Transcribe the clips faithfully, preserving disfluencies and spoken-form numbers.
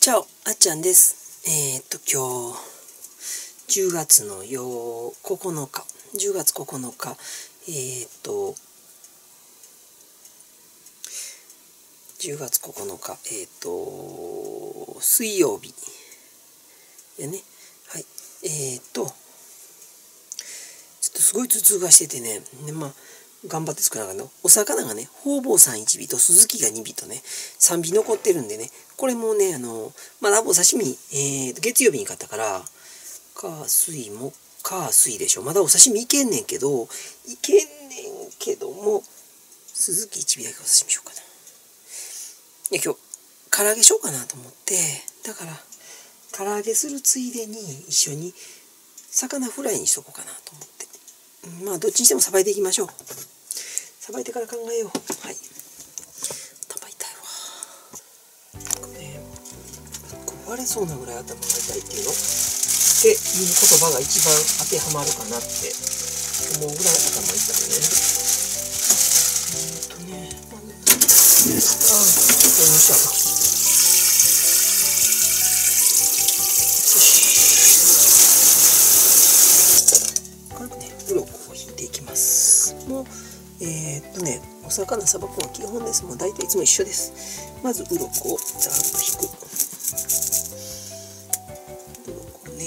チャオ、あっちゃんです。えー、っと、今日、じゅうがつのここのか、じゅうがつここのか、えー、っと、じゅうがつここのか、えー、っと、水曜日。やね。はい。えー、っと、ちょっとすごい頭痛がしててね、ねまあ、頑張って作らなかった。お魚がね、方々さんいちびと鈴木がにびとね、さんび残ってるんでね、これもね、あの、まあ、ラボ刺身、えー、月曜日に買ったから、火、水、木、火、水でしょ。まだお刺身いけんねんけど、いけんねんけども、鈴木いちびだけお刺身しようかな。いや、今日、唐揚げしようかなと思って、だから、唐揚げするついでに一緒に魚フライにしとこうかなと思って。まあ、どっちにしてもさばいていきましょう。さばいてから考えよう。はい。頭痛いわ。ね、割れそうなぐらい頭が痛いっていうのっていう言葉が一番当てはまるかなって思うぐらい頭痛いね。えーっとね、まず、ああ、これにしたら。軽くね、鱗を引いていきます。もうえー、っとね、お魚さばくのは基本です。もう大体いつも一緒です。まず鱗をざーっと引く。鱗をね。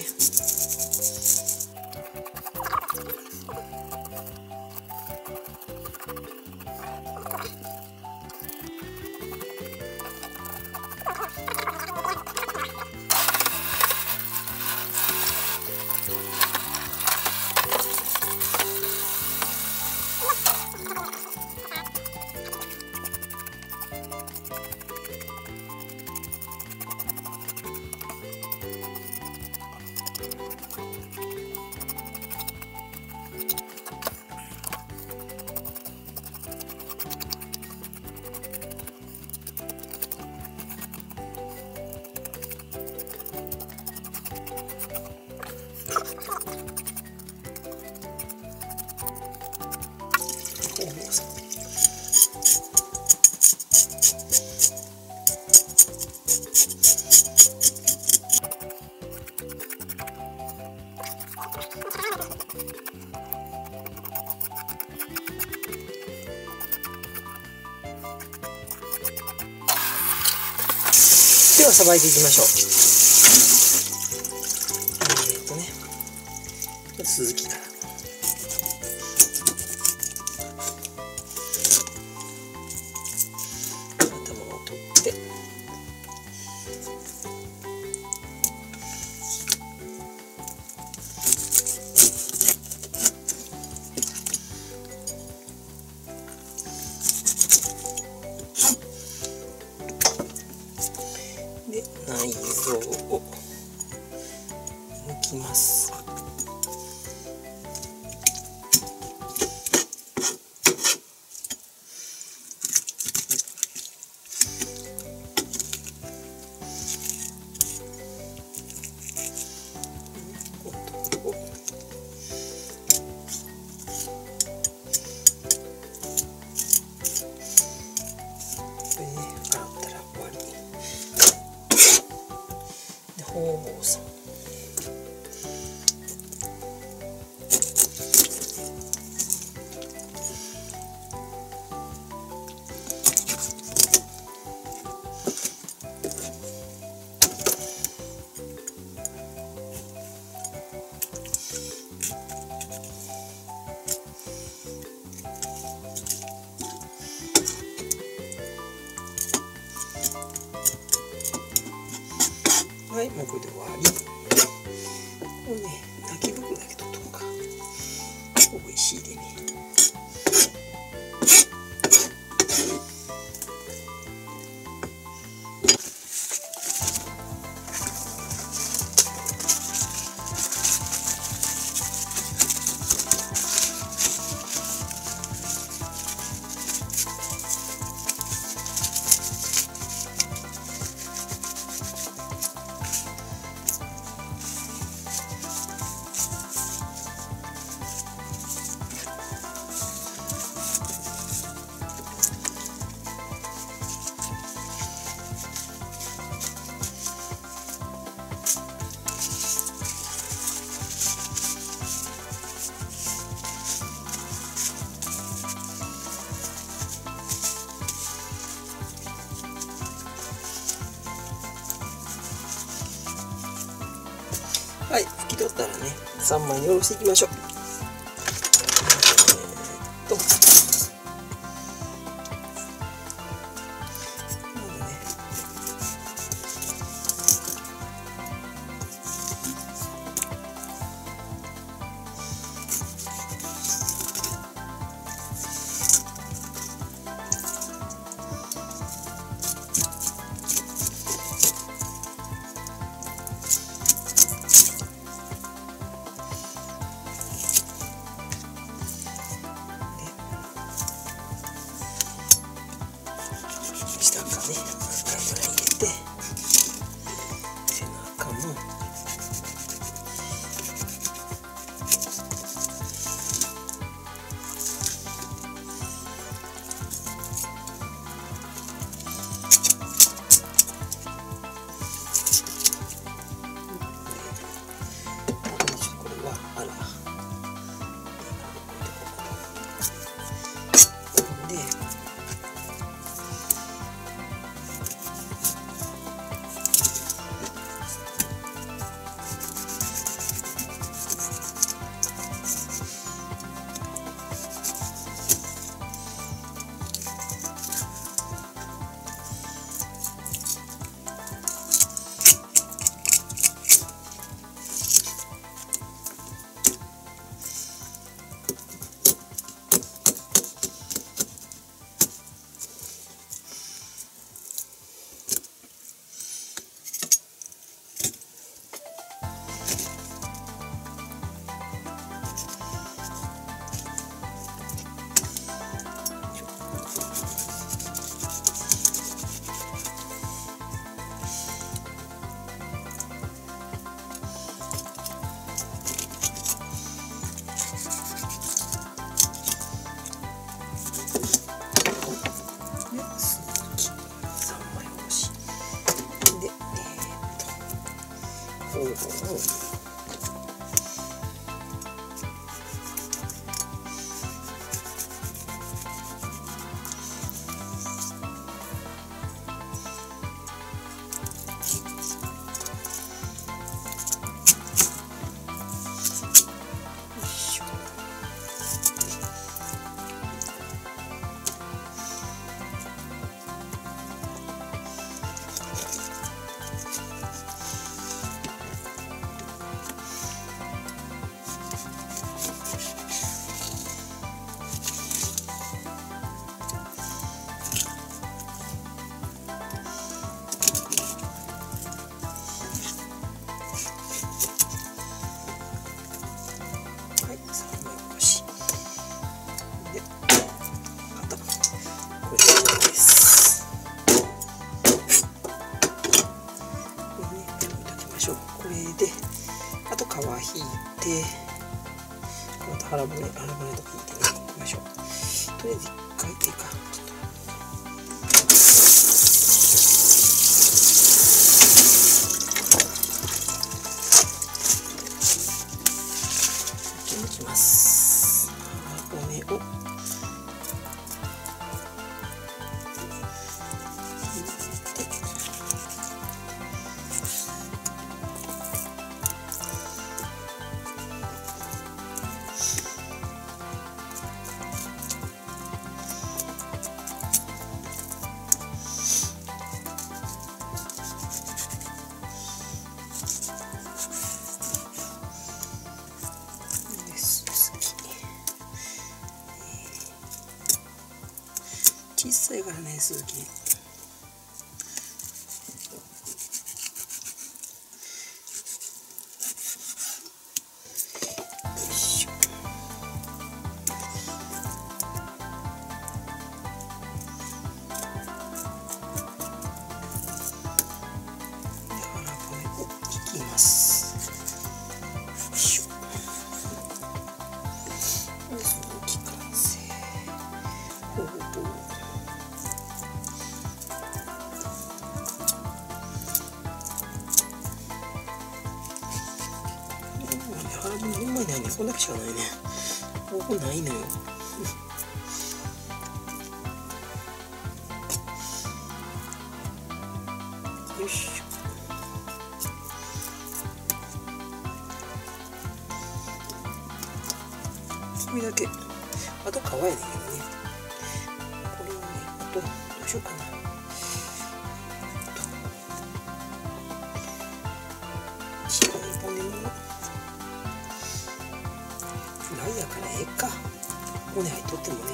ではさばいていきましょう。えーっとね、鈴木から。頭を取って。で、内臓を抜きます。方々さん。はい、もうこれで終わり。これね、泣き袋だけ取っとこうか。おいしいでね。 はい、拭き取ったらね、さんまいにおろしていきましょう。えー、っとまずね、下からね、油入れて、背中もこれはあらで、方法をこれであと皮引いて、あと腹骨腹骨とか引いてねいきましょう。とりあえず一回っていうかちょっと抜きます。腹骨を小さいからね、鈴木。よいしょ。で、腹骨を引きます。よいしょ。で、鈴木完成。ほうほう。腹骨うまいないね。こんだけしかないね。ここないのよ。よいしょ。 これだけ。あと皮やねんけどね。これをね、あとどうしようかな。白い骨もフライやからええか。骨入っとってもね。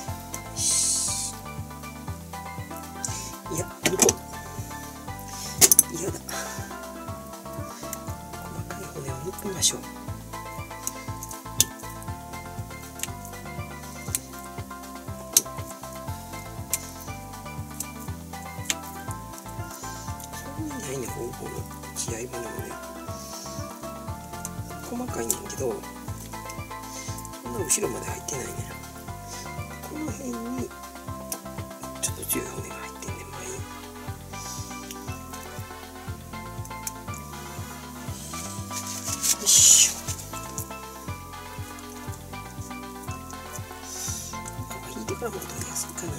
いや、向こう。嫌だ。細かい骨を抜きましょう。そんなにないね、こうこの血合い骨もね。細かいねんけど、そんな後ろまで入ってないね。この辺にちょっと強い骨が入ってんねん。まあいい。よいしょ。皮引いてからも取りやすいかな。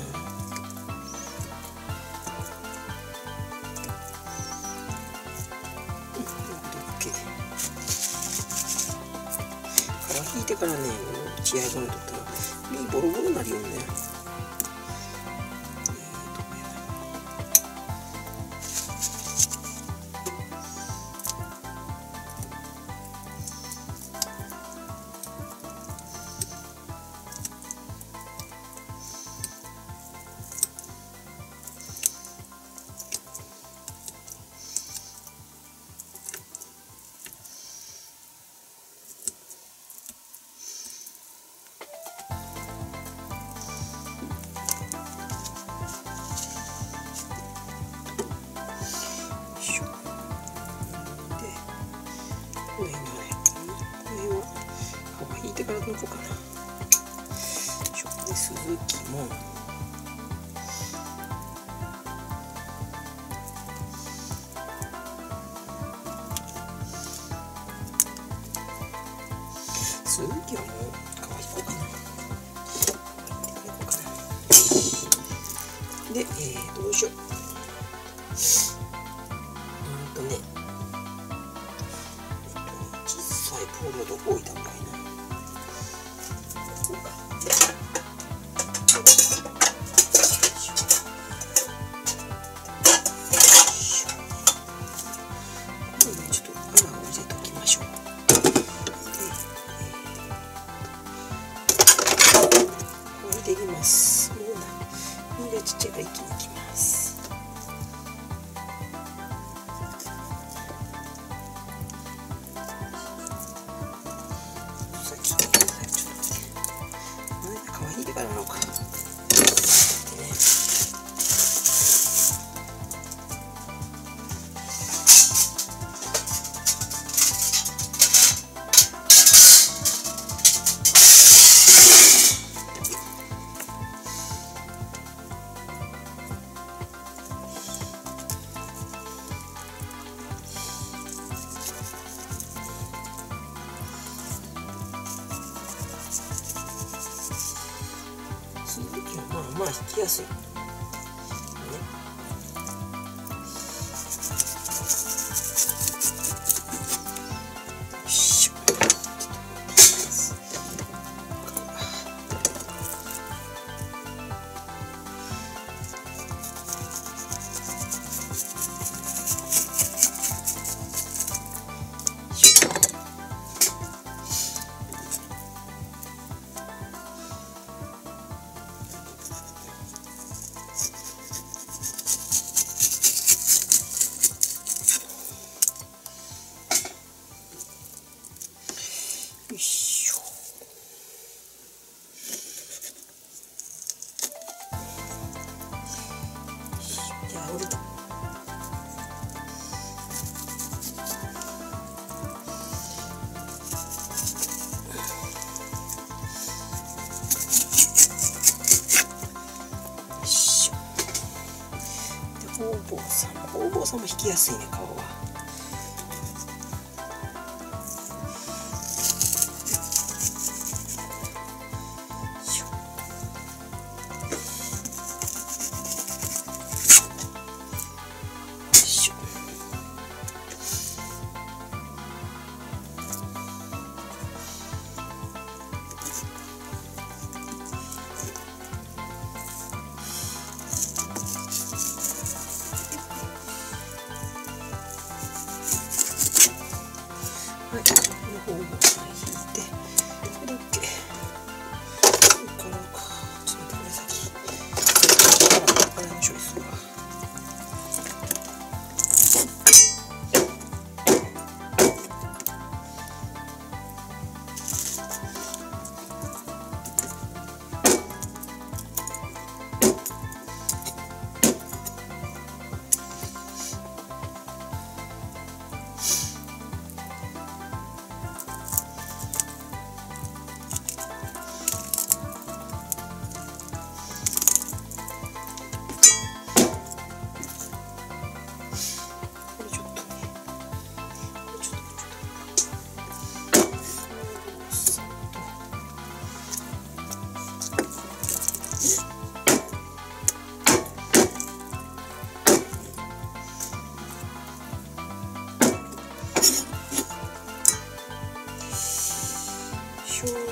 皮引いてからね、血合い骨取ったら身ボロボロになるよね。この辺がね、この辺は皮引いてから抜こうかな。で、鈴木も鈴木はもう皮引こうかな。皮引いてからいこうかな。で、えー、どうしよう。うんとね、ポールどこ置いた方がいいな。ここか。これね、ちょっと穴を入れときましょう。で、これでいきます。もうな、身がちっちゃいから一気にいきます。皮引いてからなのか。鈴木はまあまあ引きやすい。よいしょ。じゃあ折れた。よいしょ。で、ほうぼうさんもほうぼうさんも引きやすいね、顔は。 はい、この方を引いて、これで OK。これからか、ちょっと待って、これ先。あれの処理するわ。しょうがで、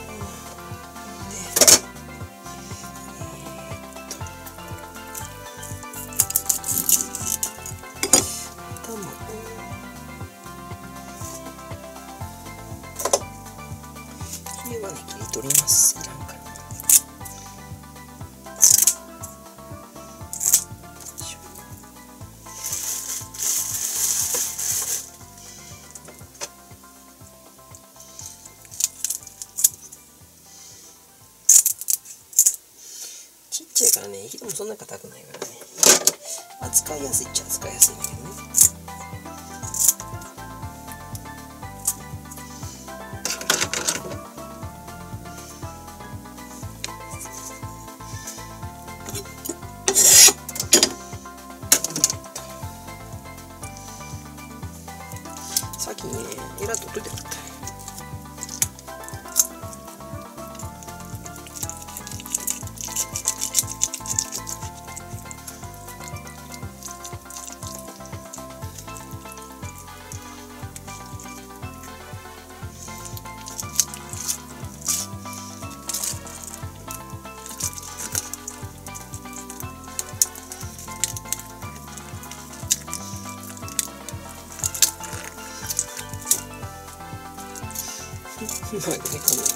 頭をそれはね切り取ります。いらんから。ちっちゃいからね、火でもそんな硬くないからね、扱いやすいっちゃ扱いやすいんだけどね。先にね、エラ取っといてよかった。まあね、この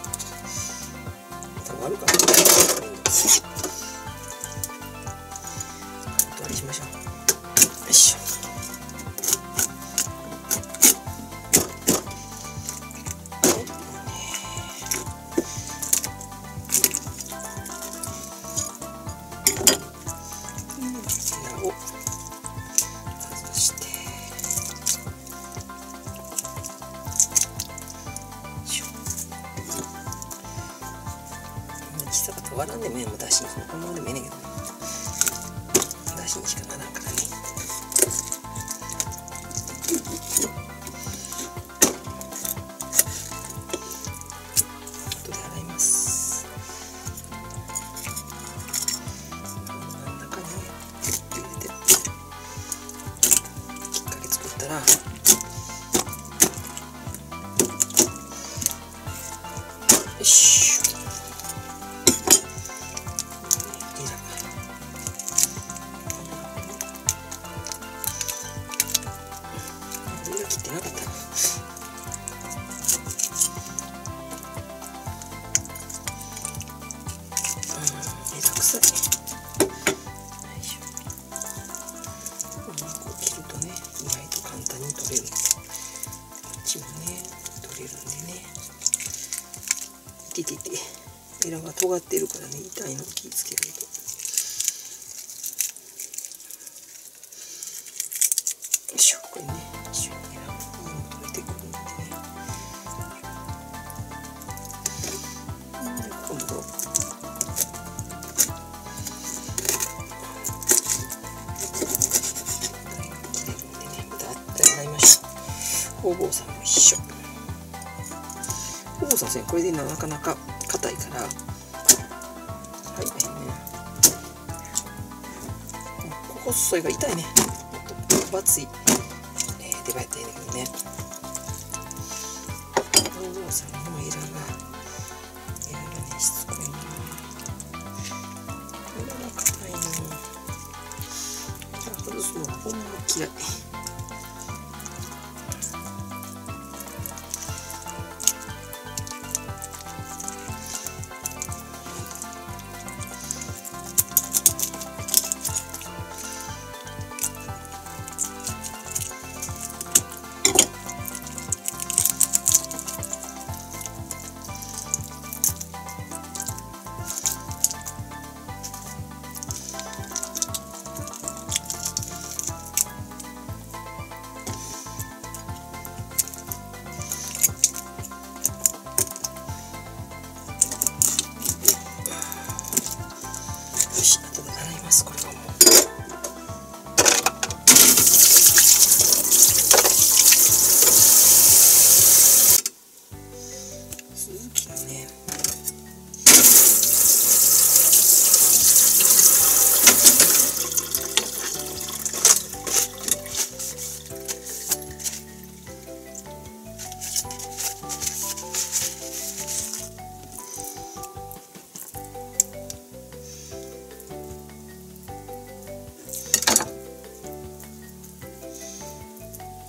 多分あるかな。お断りしましょう。よいしょ。を外して。小さかったら割らんでもええもん、だしにこのままでもええねんけどね、だしにしかならんからね。後で洗います。真ん中にね入れてきっかけ作ったら、よいしょ。切ってなかったな。めんどくさい。こう切るとね、意外と簡単に取れる。こっちもね、取れるんでね。いててて、エラが尖ってるからね、痛いの気をつけると。よいしょ、これね、一緒にエラ取れてくるんでね。で、今度切れるんでね、またあって洗いましょう。ほうぼうさんも一緒。ほうぼうさんね、これでなかなか硬いから、はい、ね、ここ細いが痛いね。もっと分厚い、えー、出刃やったらいいんだけどね。ほうぼうさんのエラが、エラがね、しつこいの。エラが硬いの。外すのがほんま嫌い。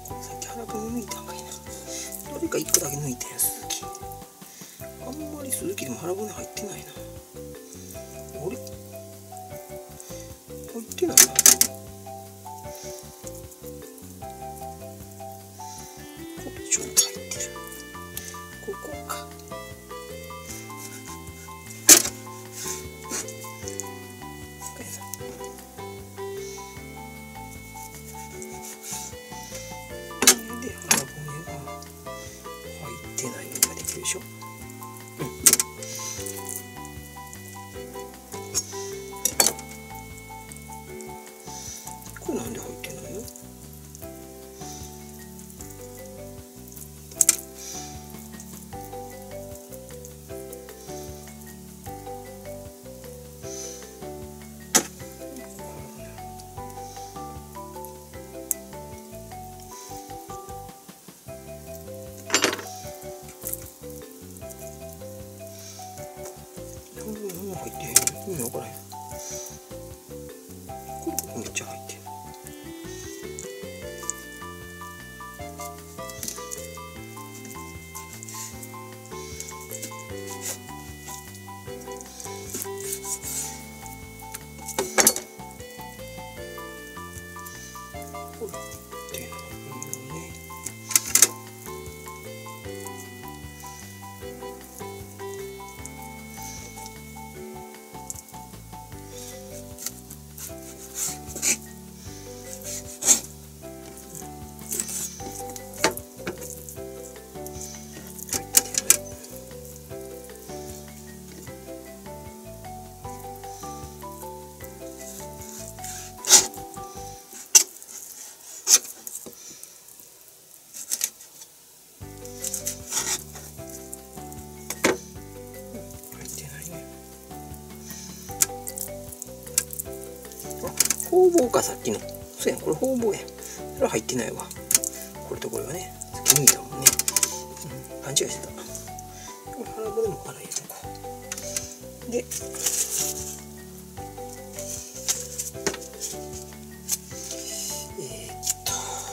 さっき腹骨抜いたんかいな。誰かいっこだけ抜いたやん、鈴木。あんまり鈴木でも腹骨入ってないな。あれ、入ってないな。ちょっと入ってる。ここか。で腹骨が入ってないのができるでしょ。うん。これなんで入ってないの？入ってへん。意味わからへん。これここめっちゃ入ってん。これっていうのね。方々か、さっきの。そうやん、これ方々やん。それは入ってないわ。これとこれはね、さっき抜いたもんね。うん、勘違いしてた。これ腹骨も洗いとこう。で、えー、っと、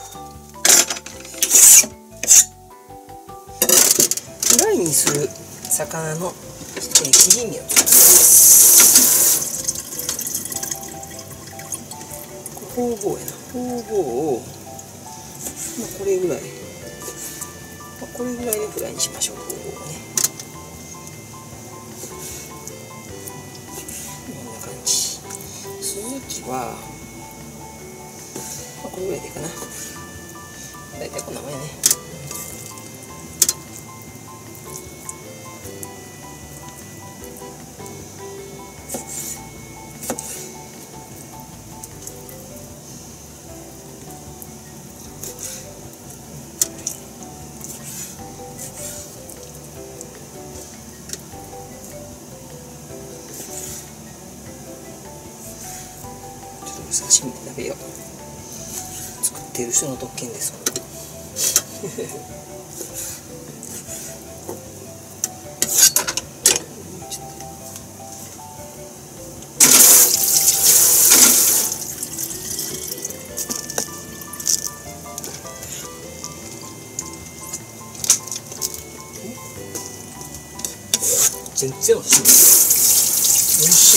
フライにする魚の、えー、切り身を作ります。方々やな。方々を、まあ、これぐらい、まあ、これぐらいでフライにしましょう。方々をね、こんな感じ。鈴木は、まあ、これぐらいでいいかな。だいたいこんなもんやね。刺身で食べよう。作っている人の特権です。全然おいしい。おいしい。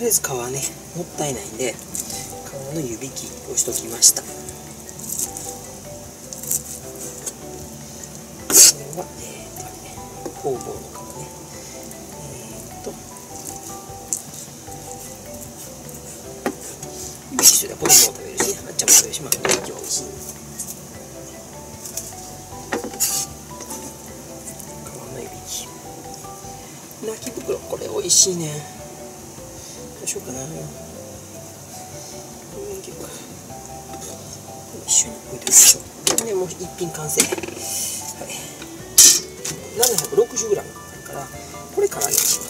りあえず皮ねもったいないんで皮の湯引きをしときました。これはえーとねホウボウの皮ねえーと湯引きしてたら子供も食べるしあっちゃんも食べるし、まあ湯引きは美味しい。泣き袋これ美味しいね。どうしようかな。一緒に置いておきましょう。でもう一品完成。はい。ななひゃくろくじゅうグラム だからこれから揚げにします。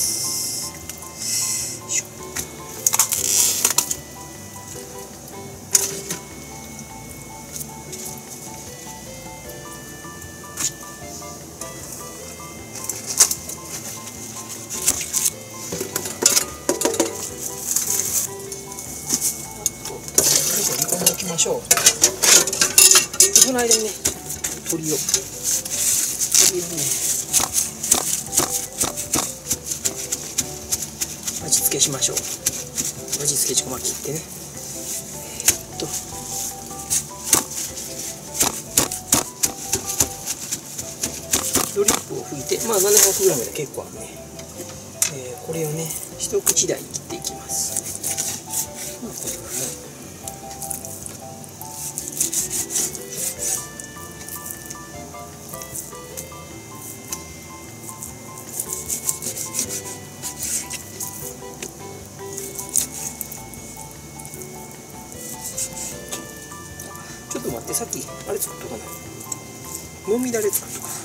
よいしょ。いきましょう。その間にね、鶏を鶏をね味付けしましょう。味付けちょっと切ってね。えー、っとドリップを拭いて、まあななひゃくグラムで結構あるね。えー、これをね一口大に切っていきます。まあこれはね。ちょっと待って、さっきあれ作っとかない。もみだれ作っとか。